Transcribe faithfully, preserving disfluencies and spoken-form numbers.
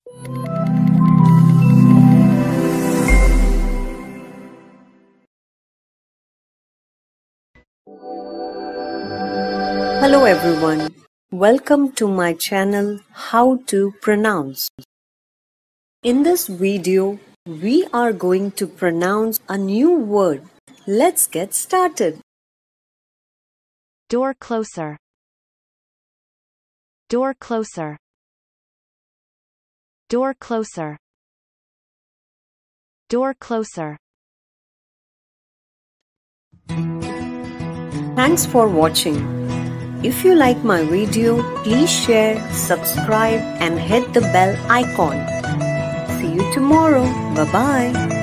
Hello everyone, welcome to my channel How to Pronounce. In this video, we are going to pronounce a new word. Let's get started. Door closer. Door closer. Door closer. Door closer. Thanks for watching. If you like my video, please share, subscribe and hit the bell icon. See you tomorrow. Bye-bye.